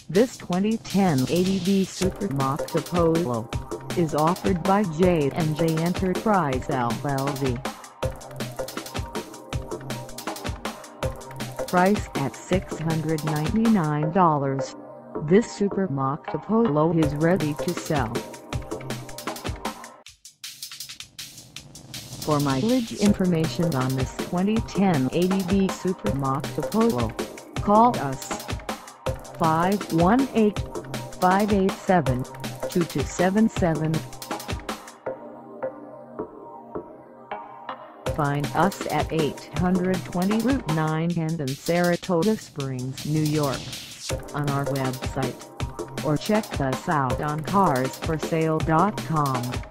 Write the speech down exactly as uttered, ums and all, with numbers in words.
This twenty ten A T V SUPERMACH APPOLLO is offered by J and J Enterprise L L C. Price at six hundred ninety-nine dollars. This SUPERMACH APPOLLO is ready to sell. For mileage information on this twenty ten A T V SUPERMACH APPOLLO, call us five one eight, five eight seven, two two seven seven. Find us at eight twenty Route nine Hendon, Saratoga Springs, New York, on our website, or check us out on cars for sale dot com.